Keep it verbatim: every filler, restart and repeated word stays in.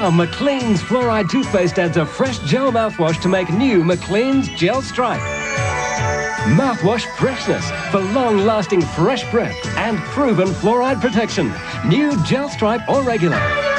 Now Macleans Fluoride toothpaste adds a fresh gel mouthwash to make new Macleans Gel Stripe. Mouthwash freshness for long-lasting fresh breath and proven fluoride protection. New Gel Stripe or regular.